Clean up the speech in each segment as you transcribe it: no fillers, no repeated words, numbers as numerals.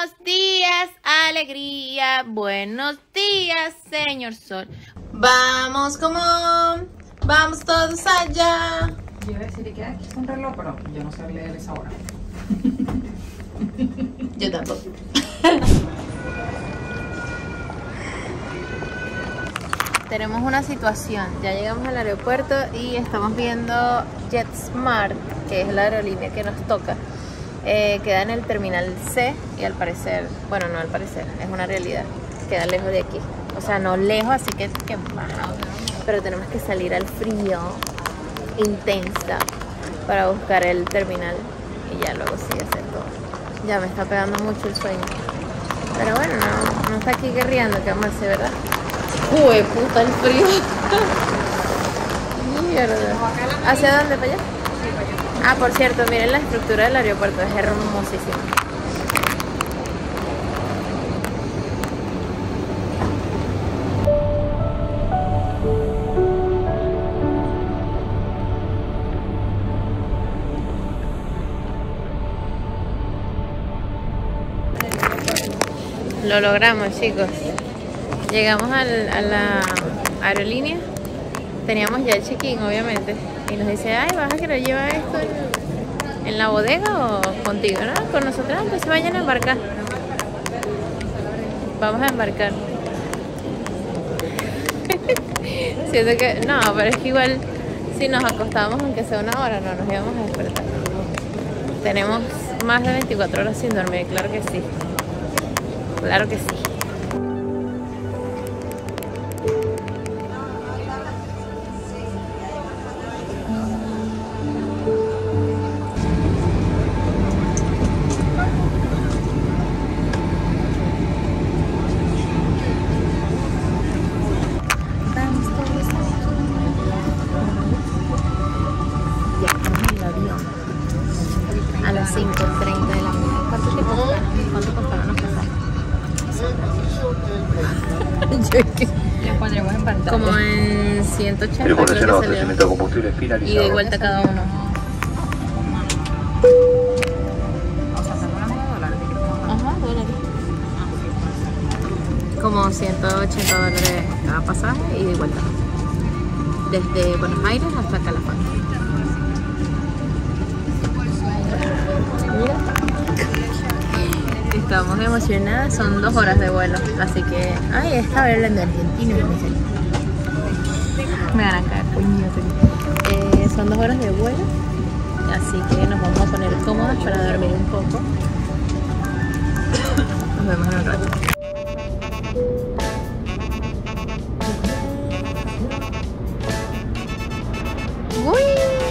Buenos días, alegría. Buenos días, señor sol. Vamos como, vamos todos allá. Yo iba a decir que aquí es un reloj, pero yo no sé leer esa hora. Yo tampoco. Tenemos una situación, ya llegamos al aeropuerto y estamos viendo JetSmart, que es la aerolínea que nos toca. Queda en el terminal C y al parecer, bueno, no al parecer, es una realidad, queda lejos de aquí. O sea, no lejos, así que pero tenemos que salir al frío intensa para buscar el terminal y ya luego sí hacer todo. Ya me está pegando mucho el sueño, pero bueno, no está aquí guerreando, que vamos a hacer, ¿verdad? ¡Uy, puta, el frío! Mierda. ¿Hacia dónde? ¿Para allá? Sí, para allá. Ah, por cierto, miren la estructura del aeropuerto, es hermosísima. Lo logramos, chicos. Llegamos a la aerolínea. Teníamos ya el check-in, obviamente. Y nos dice, ay, ¿vas a querer llevar esto en la bodega o contigo? No, con nosotros, pues se vayan a embarcar. Vamos a embarcar. Siento que, no, pero es que igual si nos acostábamos aunque sea una hora, no nos íbamos a despertar. Tenemos más de 24 horas sin dormir, claro que sí. Claro que sí. A las 5:30 de la mañana. ¿Cuánto costaron los pasajes? Les pondremos en pantalla. Como en 180. El creo que condicionado salió. crecimiento de combustible Y finalizado. de vuelta cada uno. O sea, estamos hablando de dólares. Ajá, dólares. Como 180 dólares cada pasaje y de vuelta. Desde Buenos Aires hasta Calafate. Mira. Estamos emocionadas, son 2 horas de vuelo, así que... Ay, estaba hablando argentino y me salió. Me van a caer, puñetas. Son 2 horas de vuelo, así que nos vamos a poner cómodas para dormir un poco. Nos vemos en un rato. ¡Uy!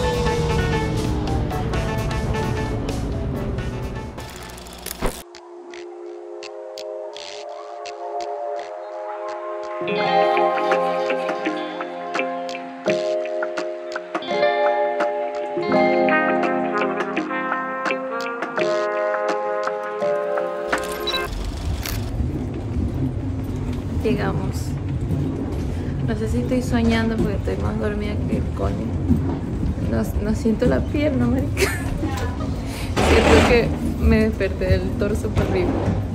Llegamos. No sé si estoy soñando porque estoy más dormida que el coño. No siento la pierna, marica. Siento que me desperté del torso por arriba.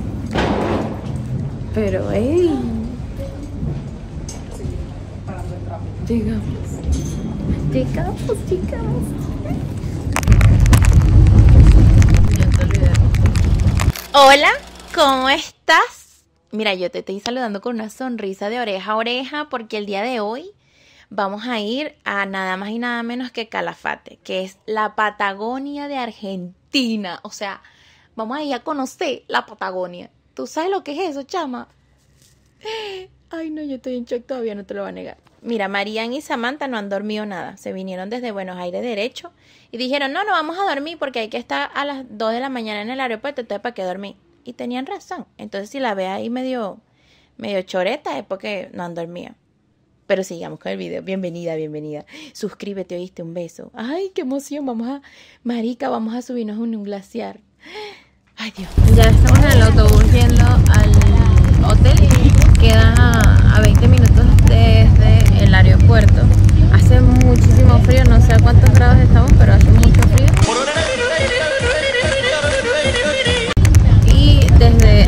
Pero, ¡ey! Llegamos. Ya te olvidé. Hola, ¿cómo estás? Mira, yo te estoy saludando con una sonrisa de oreja a oreja porque el día de hoy vamos a ir a nada más y nada menos que Calafate, que es la Patagonia de Argentina. O sea, vamos a ir a conocer la Patagonia. ¿Tú sabes lo que es eso, chama? Ay, no, yo estoy en shock todavía, no te lo voy a negar. Mira, Marian y Samantha no han dormido nada. Se vinieron desde Buenos Aires derecho y dijeron, no vamos a dormir porque hay que estar a las 2 de la mañana en el aeropuerto, entonces ¿para qué dormir? Y tenían razón. Entonces si la ves ahí medio choreta es porque no han dormido. Pero sigamos con el video. Bienvenida. Suscríbete, oíste, un beso. Ay, qué emoción. Marica, vamos a subirnos en un glaciar. Ay, Dios. Ya estamos en el autobús yendo al hotel. Queda a 20 minutos desde el aeropuerto. Hace muchísimo frío. No sé a cuántos grados estamos, pero hace mucho frío. Y desde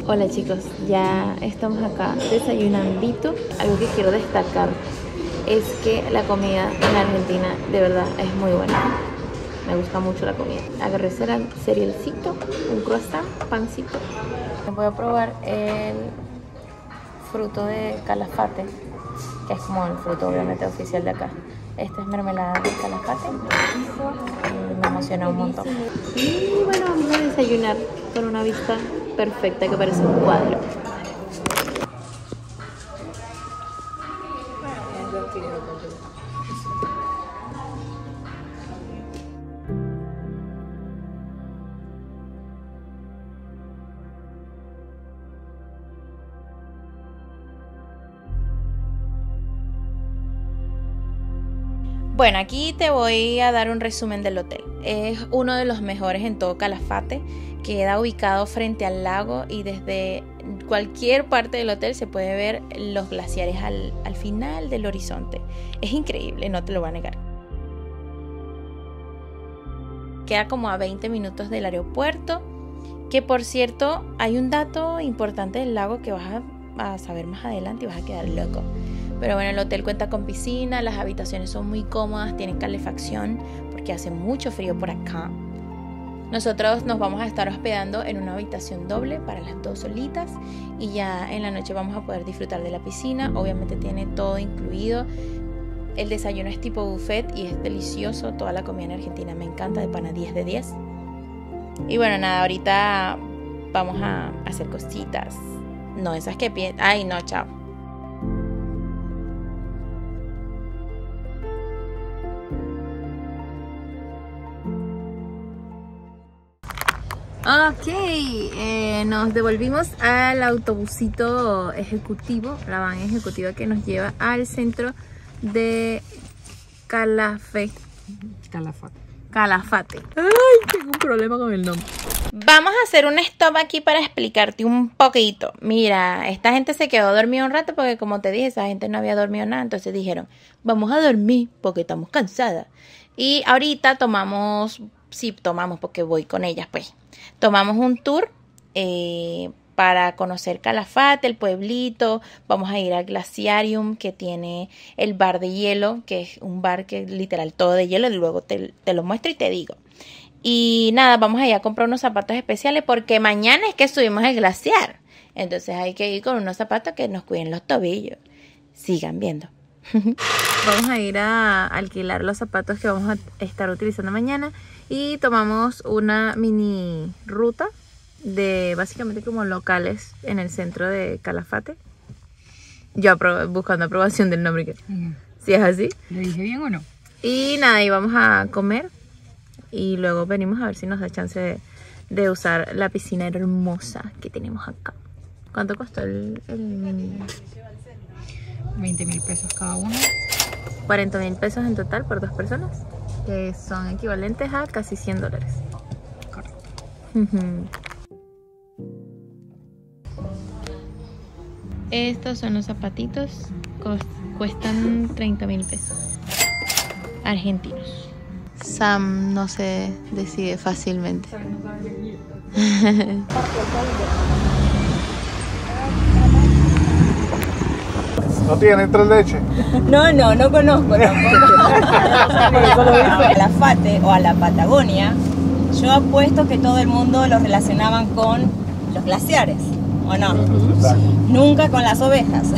Hola chicos, ya estamos acá desayunandito. Algo que quiero destacar es que la comida en Argentina de verdad es muy buena. Me gusta mucho la comida. Agarré cerealcito, un croissant, pancito. Voy a probar el fruto de calafate, que es como el fruto obviamente oficial de acá. Esta es mermelada de calafate y me emociona un montón. Y bueno, vamos a desayunar con una vista perfecta que parece un cuadro. Bueno, aquí te voy a dar un resumen del hotel. Es uno de los mejores en todo Calafate. Queda ubicado frente al lago y desde cualquier parte del hotel se puede ver los glaciares al final del horizonte. Es increíble, no te lo voy a negar. Queda como a 20 minutos del aeropuerto, que por cierto hay un dato importante del lago que vas a saber más adelante y vas a quedar loco. Pero bueno, el hotel cuenta con piscina, las habitaciones son muy cómodas, tienen calefacción porque hace mucho frío por acá. Nosotros nos vamos a estar hospedando en una habitación doble para las dos solitas y ya en la noche vamos a poder disfrutar de la piscina. Obviamente tiene todo incluido. El desayuno es tipo buffet y es delicioso. Toda la comida en Argentina me encanta, de pana 10 de 10. Y bueno, nada, ahorita vamos a hacer cositas. No, esas que piensan. Ay, no, chao. Ok, nos devolvimos al autobusito ejecutivo, la van ejecutiva que nos lleva al centro de Calafate. Ay, tengo un problema con el nombre. Vamos a hacer un stop aquí para explicarte un poquito. Mira, esta gente se quedó dormida un rato porque como te dije, esa gente no había dormido nada. Entonces dijeron, vamos a dormir porque estamos cansadas. Y ahorita tomamos porque voy con ellas pues. Tomamos un tour para conocer Calafate, el pueblito. Vamos a ir al Glaciarium, que tiene el bar de hielo, que es un bar que es literal todo de hielo. Y luego te lo muestro y te digo. Y nada, vamos a ir a comprar unos zapatos especiales porque mañana es que subimos el glaciar. Entonces hay que ir con unos zapatos que nos cuiden los tobillos. Sigan viendo. Vamos a ir a alquilar los zapatos que vamos a estar utilizando mañana. Y tomamos una mini ruta de básicamente como locales en el centro de Calafate. Yo buscando aprobación del nombre. ¿Sí es así? ¿Lo dije bien o no? Y nada, y vamos a comer. Y luego venimos a ver si nos da chance de usar la piscina hermosa que tenemos acá. ¿Cuánto costó el 20.000 pesos cada uno. 40.000 pesos en total por 2 personas, que son equivalentes a casi $100. Correcto. Estos son los zapatitos, cuestan 30.000 pesos argentinos. Sam no se decide fácilmente. ¿No tiene 3 leches? No conozco tampoco. A Calafate o a la Patagonia, yo apuesto que todo el mundo lo relacionaban con los glaciares, ¿o no? Exacto. Nunca con las ovejas.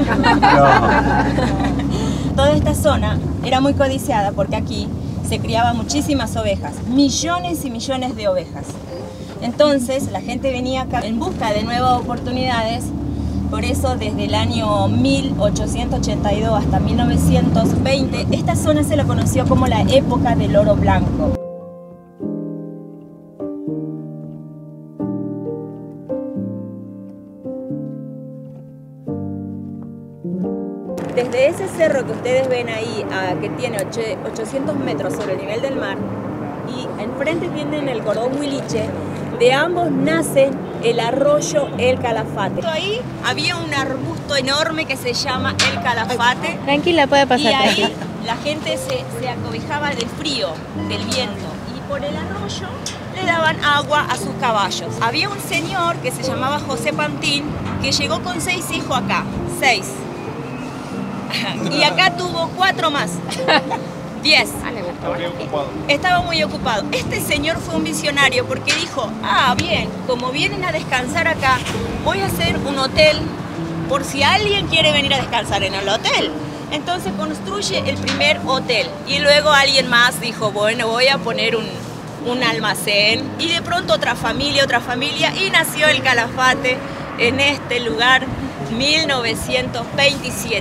No. Toda esta zona era muy codiciada porque aquí se criaban muchísimas ovejas, millones y millones de ovejas. Entonces la gente venía acá en busca de nuevas oportunidades. Por eso desde el año 1882 hasta 1920, esta zona se la conoció como la época del oro blanco. Desde ese cerro que ustedes ven ahí, que tiene 800 metros sobre el nivel del mar, y enfrente tienen el cordón Huiliche, de ambos nace el arroyo El Calafate. Ahí había un arbusto enorme que se llama El Calafate. Tranquila, puede pasar. Y ahí la gente se acobijaba del frío, del viento. Y por el arroyo le daban agua a sus caballos. Había un señor que se llamaba José Pantín que llegó con 6 hijos acá, 6. Y acá tuvo 4 más. 10. Estaba muy ocupado. Este señor fue un visionario porque dijo, bien, como vienen a descansar acá, voy a hacer un hotel por si alguien quiere venir a descansar en el hotel. Entonces construye el primer hotel y luego alguien más dijo, bueno, voy a poner un almacén, y de pronto otra familia y nació el Calafate en este lugar, 1927.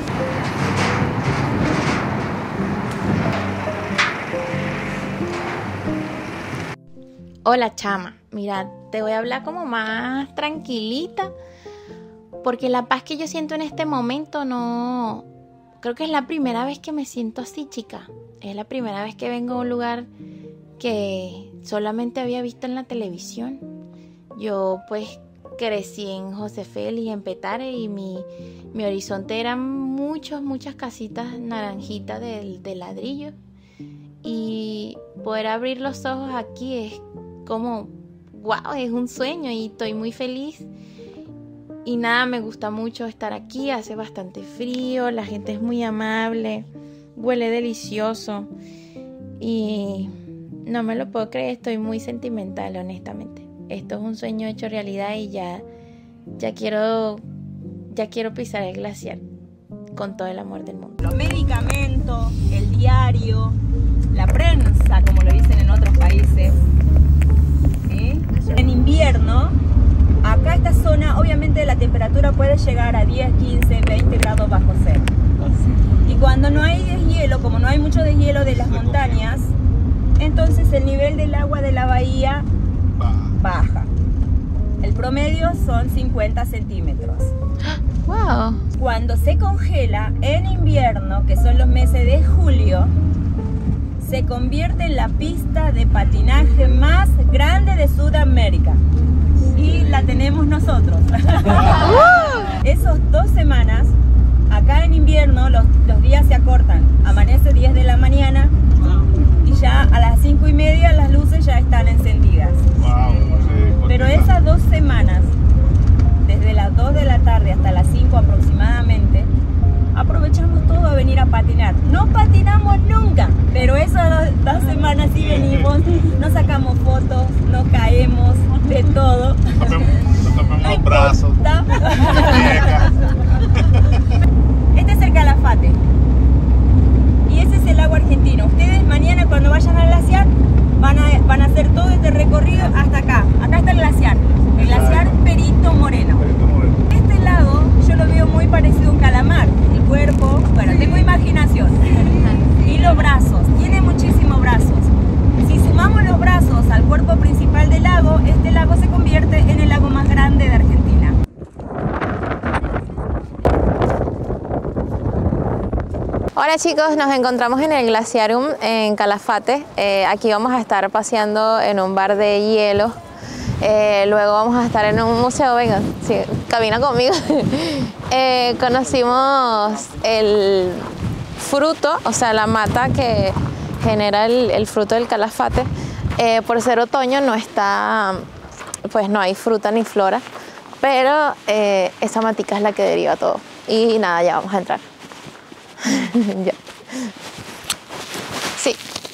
Hola chama, mira, te voy a hablar como más tranquilita, porque la paz que yo siento en este momento no... Creo que es la primera vez que me siento así, chica. Es la primera vez que vengo a un lugar que solamente había visto en la televisión. Yo pues crecí en José Félix, en Petare, y mi horizonte eran muchas casitas naranjitas de ladrillo. Y poder abrir los ojos aquí es como, wow, es un sueño y estoy muy feliz. Y nada, me gusta mucho estar aquí, hace bastante frío, la gente es muy amable, huele delicioso y no me lo puedo creer, estoy muy sentimental, honestamente. Esto es un sueño hecho realidad y ya quiero pisar el glaciar con todo el amor del mundo. Los medicamentos, el diario, la prensa, como lo dicen en otros países, ¿sí? En invierno, acá esta zona, obviamente la temperatura puede llegar a 10, 15, 20 grados bajo cero. Y cuando no hay deshielo, como no hay mucho deshielo de las montañas, entonces el nivel del agua de la bahía baja. El promedio son 50 centímetros. ¡Wow! Cuando se congela en invierno, que son los meses de julio, se convierte en la pista de patinaje más grande de Sudamérica. Y la tenemos nosotros. Esos 2 semanas, acá en invierno, los días se acortan. Amanece 10 de la mañana y ya a las 5:30 las luces ya están encendidas. Pero esas 2 semanas, desde las 2 de la tarde hasta las 5 aproximadamente, aprovechamos todo a venir a patinar. No patinamos nunca, pero esas 2 semanas sí venimos, nos sacamos fotos, nos caemos, de todo. Tapemos los brazos. Este es el Calafate. Y ese es el lago argentino. Ustedes mañana cuando vayan al glaciar van a hacer todo este recorrido hasta acá. Acá está el glaciar Perito Moreno. Este lago yo lo veo muy parecido a un calamar. El cuerpo, bueno, tengo imaginación. Y los brazos, tiene muchísimos brazos. Si sumamos los brazos al cuerpo principal del lago, este lago se convierte en el lago más grande de Argentina. Hola chicos, nos encontramos en el Glaciarum en Calafate. Aquí vamos a estar paseando en un bar de hielo. Luego vamos a estar en un museo. Venga, sí, camina conmigo. Conocimos el fruto, o sea, la mata que genera el fruto del Calafate. Por ser otoño no está, pues no hay fruta ni flora, pero esa matica es la que deriva todo. Y nada, ya vamos a entrar. Ya. Sí.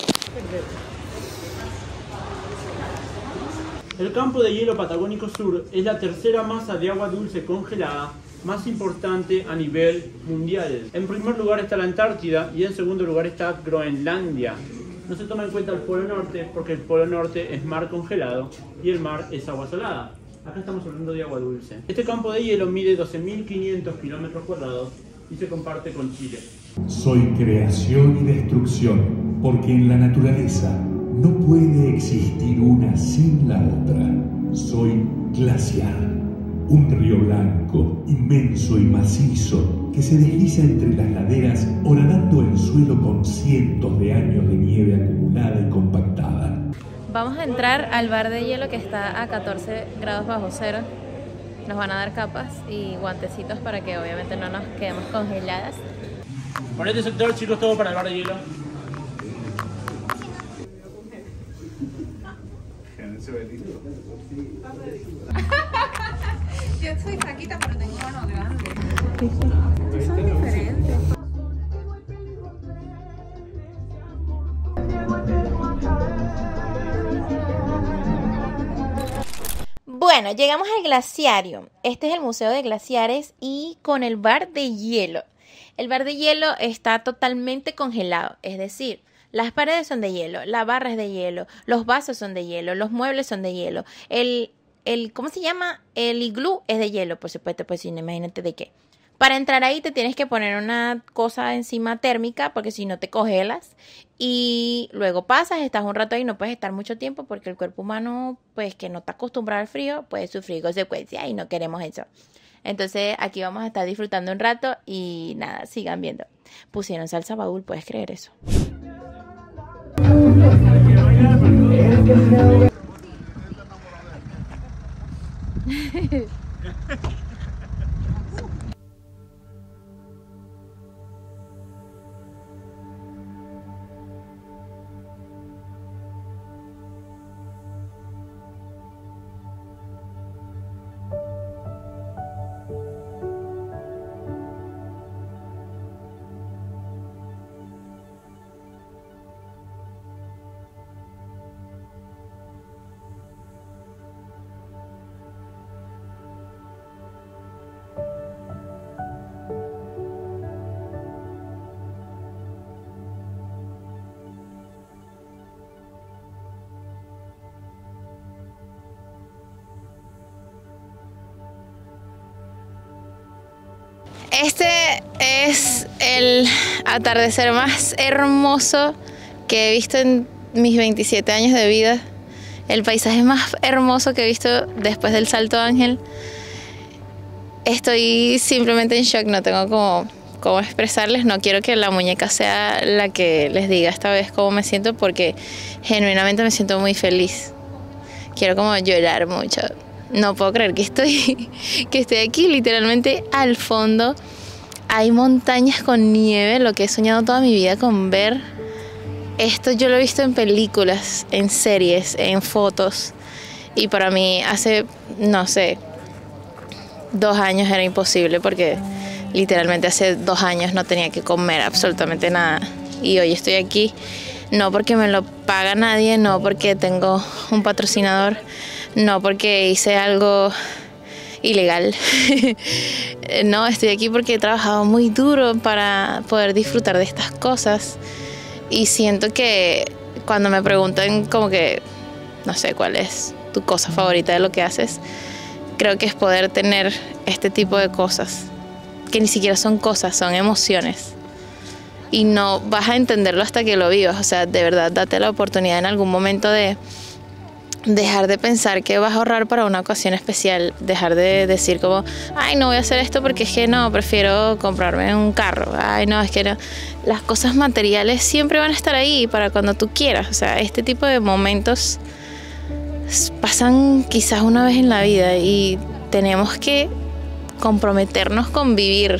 El campo de hielo patagónico sur es la tercera masa de agua dulce congelada más importante a nivel mundial. En primer lugar está la Antártida y en segundo lugar está Groenlandia. No se toma en cuenta el Polo Norte porque el Polo Norte es mar congelado y el mar es agua salada. Acá estamos hablando de agua dulce. Este campo de hielo mide 12.500 kilómetros cuadrados y se comparte con Chile. Soy creación y destrucción, porque en la naturaleza no puede existir una sin la otra. Soy glaciar, un río blanco, inmenso y macizo, que se desliza entre las laderas horadando el suelo con cientos de años de nieve acumulada y compactada. Vamos a entrar al bar de hielo que está a 14 grados bajo cero. Nos van a dar capas y guantecitos para que obviamente no nos quedemos congeladas. Por este sector, chicos, todo para el bar de hielo. Se ve Yo soy flaquita, pero tengo manos grandes. Estos son diferentes. Bueno, llegamos al glaciario. Este es el Museo de Glaciares y con el bar de hielo. El bar de hielo está totalmente congelado, es decir, las paredes son de hielo, la barra es de hielo, los vasos son de hielo, los muebles son de hielo, ¿cómo se llama? El iglú es de hielo, por supuesto, pues imagínate de qué. Para entrar ahí te tienes que poner una cosa encima térmica porque si no te congelas y luego pasas, estás un rato ahí, no puedes estar mucho tiempo porque el cuerpo humano, pues que no está acostumbrado al frío, puede sufrir consecuencias y no queremos eso. Entonces aquí vamos a estar disfrutando un rato y nada, sigan viendo. Pusieron salsa baúl, ¿puedes creer eso? Este es el atardecer más hermoso que he visto en mis 27 años de vida. El paisaje más hermoso que he visto después del Salto Ángel. Estoy simplemente en shock, no tengo cómo expresarles. No quiero que la muñeca sea la que les diga esta vez cómo me siento porque genuinamente me siento muy feliz. Quiero como llorar mucho. No puedo creer que estoy aquí literalmente al fondo. Hay montañas con nieve, lo que he soñado toda mi vida con ver. Esto yo lo he visto en películas, en series, en fotos. Y para mí hace, no sé, 2 años era imposible porque literalmente hace 2 años no tenía que comer absolutamente nada. Y hoy estoy aquí, no porque me lo paga nadie, no porque tengo un patrocinador, no porque hice algo ilegal. No, estoy aquí porque he trabajado muy duro para poder disfrutar de estas cosas. Y siento que cuando me preguntan como que, no sé, cuál es tu cosa favorita de lo que haces, creo que es poder tener este tipo de cosas, que ni siquiera son cosas, son emociones. Y no vas a entenderlo hasta que lo vivas. O sea, de verdad, date la oportunidad en algún momento de dejar de pensar que vas a ahorrar para una ocasión especial, dejar de decir como, ay, no voy a hacer esto porque es que no, prefiero comprarme un carro, ay, no, es que no. Las cosas materiales siempre van a estar ahí para cuando tú quieras. O sea, este tipo de momentos pasan quizás una vez en la vida y tenemos que comprometernos con vivir.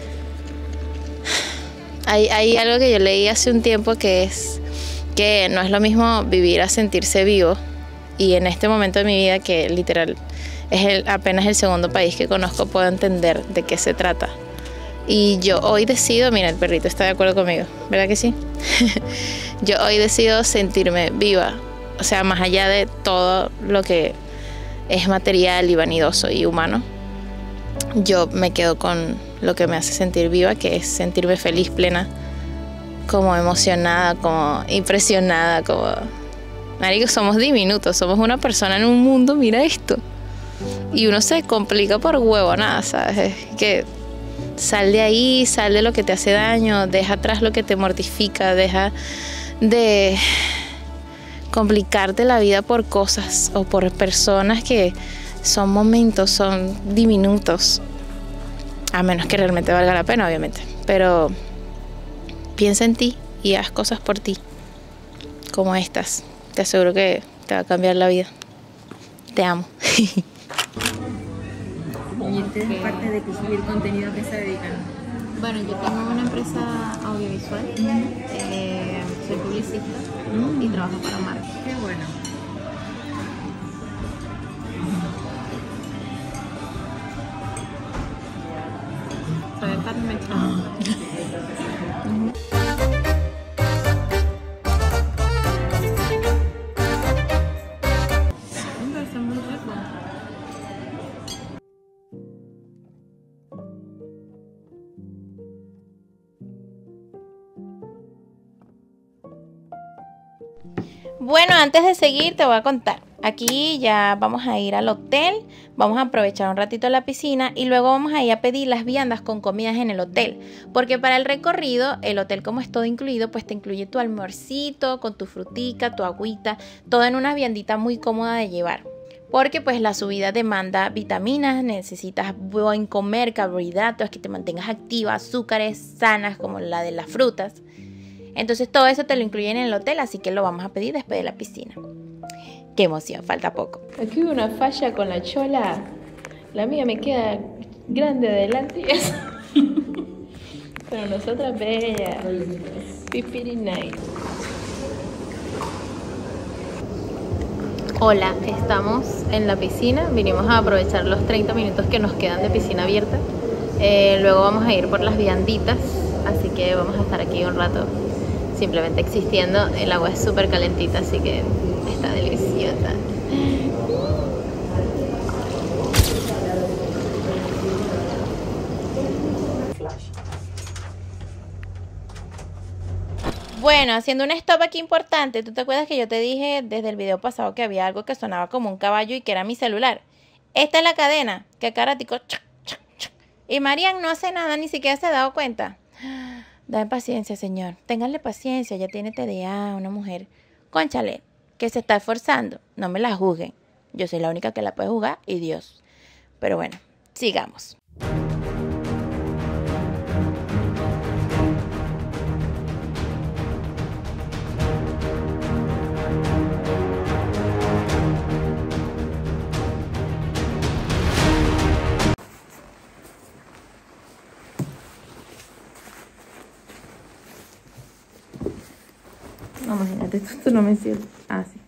Hay algo que yo leí hace un tiempo que es que no es lo mismo vivir a sentirse vivo. Y en este momento de mi vida, que literal es apenas el segundo país que conozco, puedo entender de qué se trata. Y yo hoy decido, mira, el perrito está de acuerdo conmigo, ¿verdad que sí? Yo hoy decido sentirme viva, o sea, más allá de todo lo que es material y vanidoso y humano. Yo me quedo con lo que me hace sentir viva, que es sentirme feliz, plena, como emocionada, como impresionada, como... Marico, somos diminutos, somos una persona en un mundo, mira esto. Y uno se complica por huevonada, ¿sabes? Es que sal de ahí, sal de lo que te hace daño, deja atrás lo que te mortifica, deja de complicarte la vida por cosas o por personas que son momentos, son diminutos. A menos que realmente valga la pena, obviamente. Pero piensa en ti y haz cosas por ti, como estas. Te aseguro que te va a cambiar la vida. Te amo. ¿Y ustedes parte de que subir contenido que se dedican? Bueno, yo tengo una empresa audiovisual, soy publicista y trabajo para marcas. Qué bueno. sabe a carne mechada. Me parece muy rico. Bueno, antes de seguir te voy a contar. Aquí ya vamos a ir al hotel, vamos a aprovechar un ratito la piscina y luego vamos a ir a pedir las viandas con comidas en el hotel. Porque para el recorrido, el hotel como es todo incluido, pues te incluye tu almuercito con tu frutica, tu agüita, todo en una viandita muy cómoda de llevar. Porque pues la subida demanda vitaminas, necesitas buen comer, carbohidratos, que te mantengas activa, azúcares sanas como la de las frutas. Entonces todo eso te lo incluyen en el hotel, así que lo vamos a pedir después de la piscina. ¡Qué emoción! Falta poco. Aquí hubo una falla con la chola. La mía me queda grande adelante y eso. Pero nosotras bella. Pipiri nice. Hola, estamos en la piscina. Vinimos a aprovechar los 30 minutos que nos quedan de piscina abierta. Luego vamos a ir por las vianditas. Así que vamos a estar aquí un rato simplemente existiendo. El agua es súper calentita, así que está deliciosa. Bueno, haciendo un stop aquí importante, ¿tú te acuerdas que yo te dije desde el video pasado que había algo que sonaba como un caballo y que era mi celular? Esta es la cadena, que acá ratico... Y Marian no hace nada, ni siquiera se ha dado cuenta. Dame paciencia, señor. Ténganle paciencia, ya tiene TDA, una mujer. Cónchale, que se está esforzando. No me la juzguen. Yo soy la única que la puede jugar y Dios. Pero bueno, sigamos. No, imagínate, esto no me sirve. Ah, sí.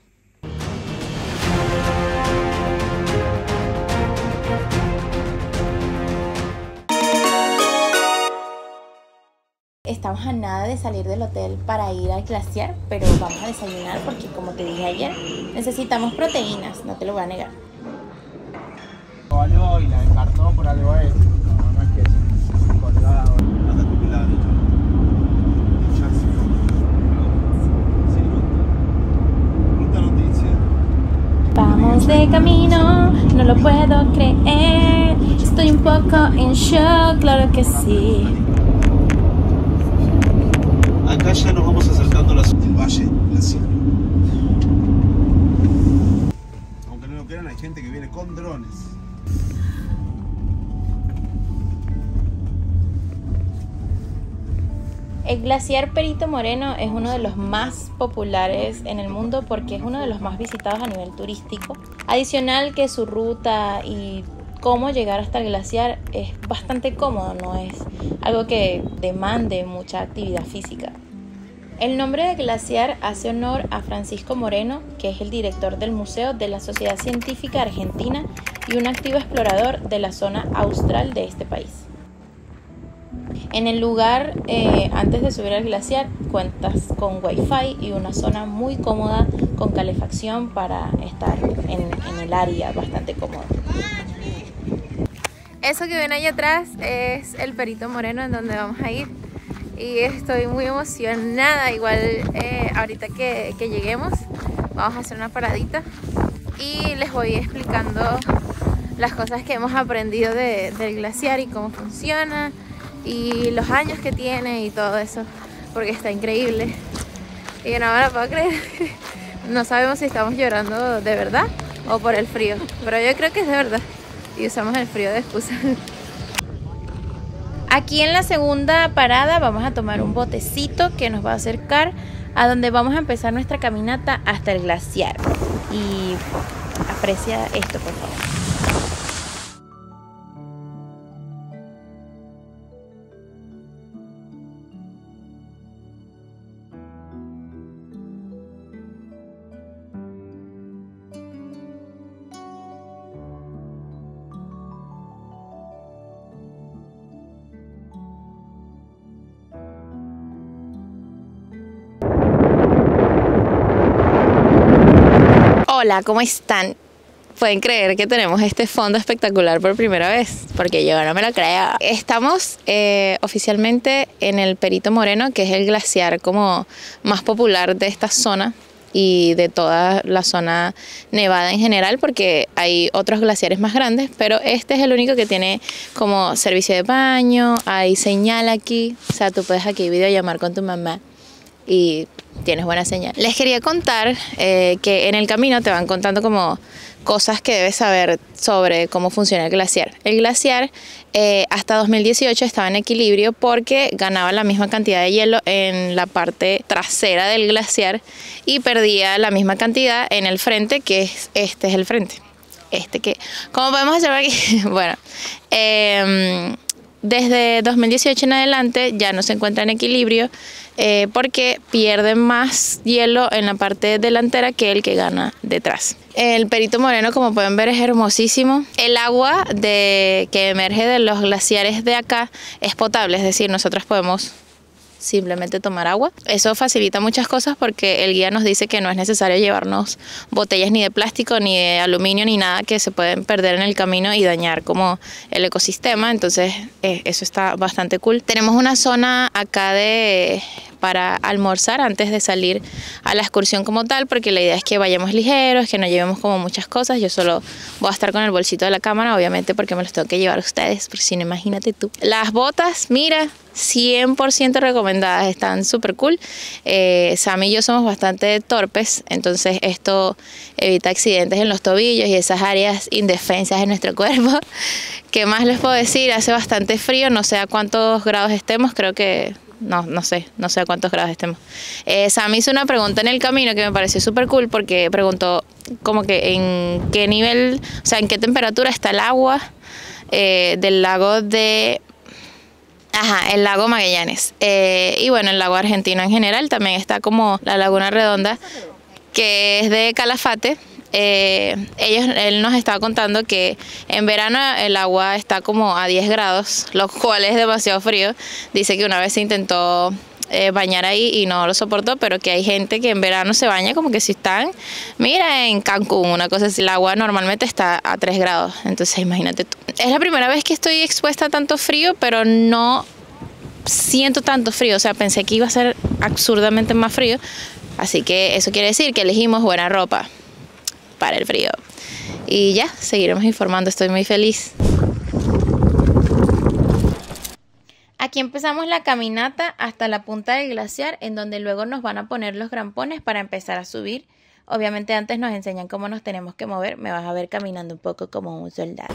Estamos a nada de salir del hotel para ir al glaciar, pero vamos a desayunar porque, como te dije ayer, necesitamos proteínas, no te lo voy a negar. Algo y la descartó por algo es. No es que es colgado. Anda jubilado. Ruta noticia. Vamos de camino, no lo puedo creer. Estoy un poco en shock, claro que sí. Acá ya nos vamos acercando a la zona del valle glaciar. Aunque no lo crean, hay gente que viene con drones. El glaciar Perito Moreno es uno de los más populares en el mundo porque es uno de los más visitados a nivel turístico. Adicional que su ruta y cómo llegar hasta el glaciar es bastante cómodo, no es algo que demande mucha actividad física. El nombre de glaciar hace honor a Francisco Moreno, que es el director del Museo de la Sociedad Científica Argentina y un activo explorador de la zona austral de este país. En el lugar, antes de subir al glaciar, cuentas con wifi y una zona muy cómoda con calefacción para estar en el área bastante cómoda. Eso que ven ahí atrás es el Perito Moreno en donde vamos a ir. Y estoy muy emocionada. Igual ahorita que lleguemos vamos a hacer una paradita y les voy explicando las cosas que hemos aprendido del glaciar y cómo funciona y los años que tiene y todo eso, porque está increíble y no me lo puedo creer. No sabemos si estamos llorando de verdad o por el frío, pero yo creo que es de verdad y usamos el frío de excusa. Aquí en la segunda parada vamos a tomar un botecito que nos va a acercar a donde vamos a empezar nuestra caminata hasta el glaciar. Y aprecia esto, por favor. Hola, ¿cómo están? Pueden creer que tenemos este fondo espectacular por primera vez, porque yo no me lo creo. Estamos oficialmente en el Perito Moreno, que es el glaciar como más popular de esta zona y de toda la zona nevada en general, porque hay otros glaciares más grandes, pero este es el único que tiene como servicio de baño, hay señal aquí, o sea, tú puedes aquí videollamar con tu mamá y tienes buena señal. Les quería contar que en el camino te van contando como cosas que debes saber sobre cómo funciona el glaciar. El glaciar hasta 2018 estaba en equilibrio porque ganaba la misma cantidad de hielo en la parte trasera del glaciar y perdía la misma cantidad en el frente, que es este es el frente. ¿Cómo podemos hacerlo aquí? Bueno, desde 2018 en adelante ya no se encuentra en equilibrio porque pierden más hielo en la parte delantera que el que gana detrás. El Perito Moreno, como pueden ver, es hermosísimo. El agua que emerge de los glaciares de acá es potable, es decir, nosotros podemos simplemente tomar agua. Eso facilita muchas cosas porque el guía nos dice que no es necesario llevarnos botellas ni de plástico, ni de aluminio, ni nada que se pueden perder en el camino y dañar como el ecosistema. Entonces eso está bastante cool. Tenemos una zona acá para almorzar antes de salir a la excursión como tal, porque la idea es que vayamos ligeros, que no llevemos como muchas cosas. Yo solo voy a estar con el bolsito de la cámara, obviamente, porque me los tengo que llevar a ustedes, porque si no, imagínate tú. Las botas, mira, 100% recomendadas, están súper cool. Sam y yo somos bastante torpes, entonces esto evita accidentes en los tobillos y esas áreas indefensas de nuestro cuerpo. ¿Qué más les puedo decir? Hace bastante frío, no sé a cuántos grados estemos, creo que no sé a cuántos grados estemos. Sam hizo una pregunta en el camino que me pareció súper cool, porque preguntó como que en qué nivel, o sea, en qué temperatura está el agua del lago de... el lago Magallanes. Y bueno, el lago argentino en general también está como la Laguna Redonda, que es de Calafate. Él nos estaba contando que en verano el agua está como a 10 grados, lo cual es demasiado frío. Dice que una vez se intentó bañar ahí y no lo soportó, pero que hay gente que en verano se baña como que si están, mira, en Cancún, una cosa así. El agua normalmente está a 3 grados, entonces imagínate tú. Es la primera vez que estoy expuesta a tanto frío, pero no siento tanto frío, o sea, pensé que iba a ser absurdamente más frío, así que eso quiere decir que elegimos buena ropa para el frío. Y ya, seguiremos informando, estoy muy feliz. Aquí empezamos la caminata hasta la punta del glaciar, en donde luego nos van a poner los grampones para empezar a subir. Obviamente antes nos enseñan cómo nos tenemos que mover, me vas a ver caminando un poco como un soldado.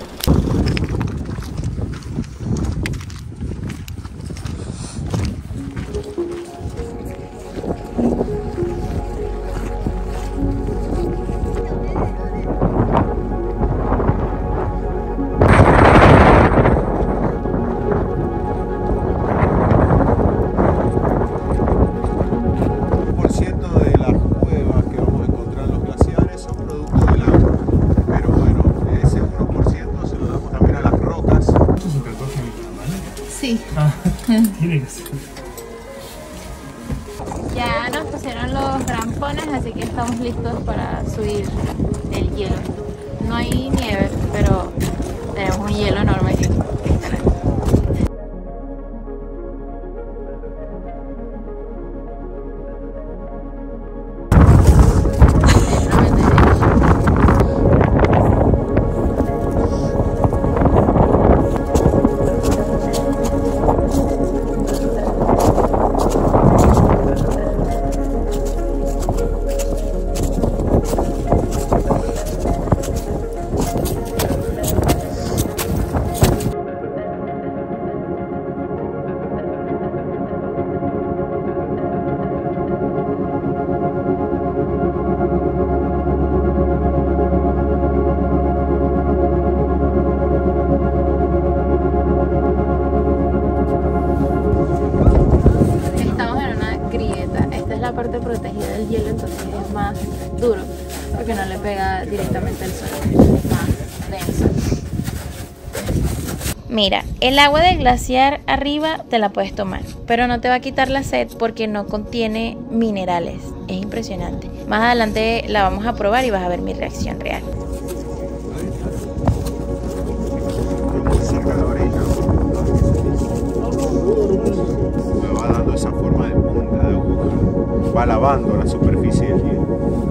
Tiene que ser. Ya nos pusieron los grampones, así que estamos listos para subir el hielo. No hay nieve, pero tenemos un hielo enorme aquí. La parte protegida del hielo, entonces es más duro porque no le pega directamente al suelo, es más denso. Mira, el agua del glaciar arriba te la puedes tomar, pero no te va a quitar la sed porque no contiene minerales. Es impresionante. Más adelante la vamos a probar y vas a ver mi reacción real. Muy cerca de la orilla. Me va dando esa forma de punta de aguja. Va lavando la superficie del hielo.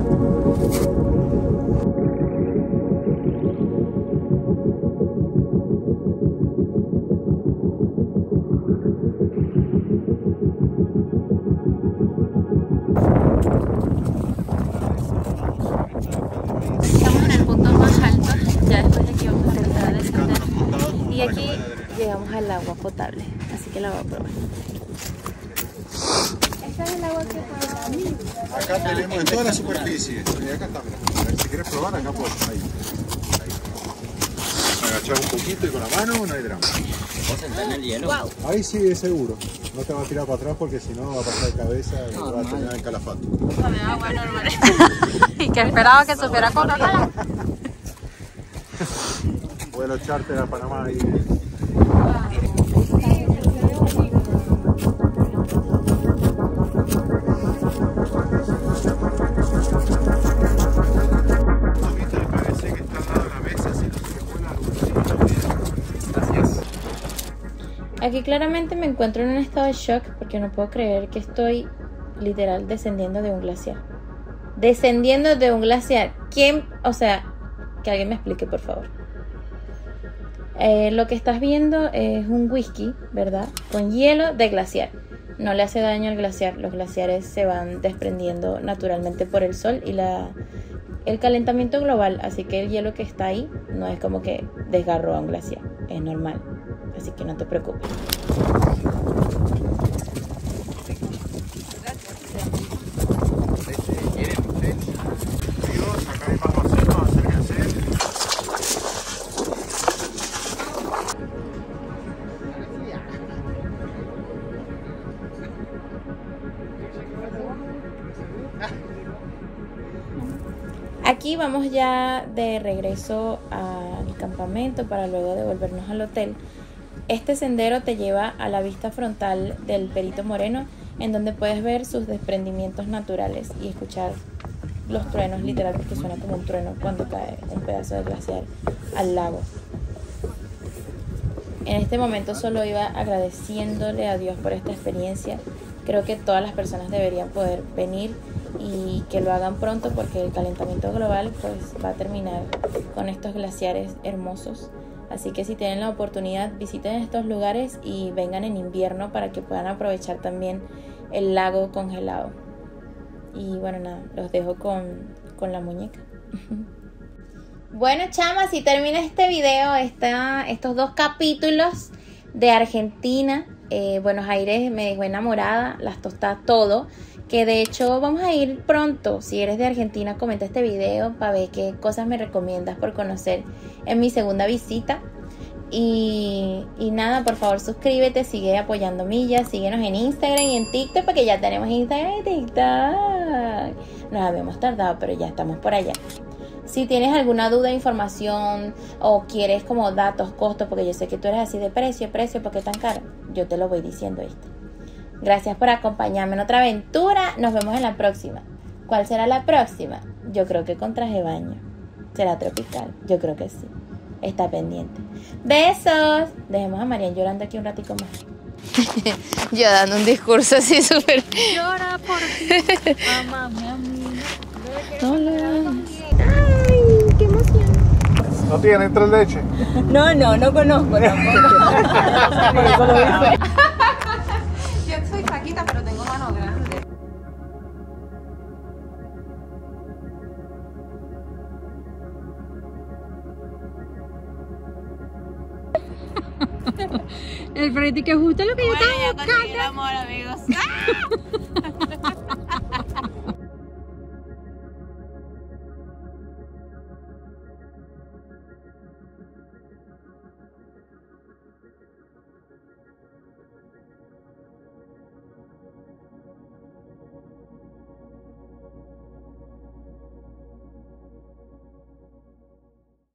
Estamos en el punto más alto, ya después de aquí vamos a empezar a descender. Y aquí llegamos al agua potable, así que la voy a probar. Esta es el agua que Acá tenemos en toda la superficie. Y acá está, mira. A ver, si quieres probar, acá puedes. Ahí. Agachar un poquito y con la mano no hay drama. ¿Vas a sentar en el hielo? Wow. Ahí sí es seguro. No te va a tirar para atrás porque si no va a pasar de cabeza y va a terminar en calafato. De agua normal. Y que esperaba que supiera Coca-Cola. Vuelo charter a Panamá ahí. Aquí claramente me encuentro en un estado de shock porque no puedo creer que estoy literal descendiendo de un glaciar. Descendiendo de un glaciar. ¿Quién? O sea, que alguien me explique, por favor. Lo que estás viendo es un whisky, ¿verdad? Con hielo de glaciar. No le hace daño al glaciar. Los glaciares se van desprendiendo naturalmente por el sol y el calentamiento global. Así que el hielo que está ahí no es como que desgarró a un glaciar. Es normal. Así que no te preocupes. Aquí vamos ya de regreso al campamento para luego devolvernos al hotel. Este sendero te lleva a la vista frontal del Perito Moreno, en donde puedes ver sus desprendimientos naturales y escuchar los truenos, literal, porque suena como un trueno cuando cae un pedazo de glaciar al lago. En este momento solo iba agradeciéndole a Dios por esta experiencia. Creo que todas las personas deberían poder venir y que lo hagan pronto porque el calentamiento global pues va a terminar con estos glaciares hermosos. Así que si tienen la oportunidad, visiten estos lugares y vengan en invierno para que puedan aprovechar también el lago congelado. Y bueno, nada, los dejo con la muñeca. Bueno, chamas, y termina este video, estos 2 capítulos de Argentina. Buenos Aires me dejó enamorada, las tostadas, todo. Que de hecho vamos a ir pronto. Si eres de Argentina, comenta este video para ver qué cosas me recomiendas por conocer en mi segunda visita. Y nada, por favor suscríbete, sigue apoyando Millas, síguenos en Instagram y en TikTok, porque ya tenemos Instagram y TikTok. Nos habíamos tardado, pero ya estamos por allá. Si tienes alguna duda, información o quieres como datos, costos, porque yo sé que tú eres así de precio, ¿por qué tan caro? Yo te lo voy diciendo, ¿viste? Gracias por acompañarme en otra aventura. Nos vemos en la próxima. ¿Cuál será la próxima? Yo creo que con traje de baño. ¿Será tropical? Yo creo que sí. Está pendiente. ¡Besos! Dejemos a Marian llorando aquí un ratico más. Yo dando un discurso así súper... Llora por ti. Amame a mí. Hola. ¡Ay, qué emoción! ¿No tienen 3 leches? No conozco tampoco. Por eso lo dice. Yo soy flaquita, pero tengo mano grande. El perrito que justo lo que yo estaba buscando. El amor, amigos.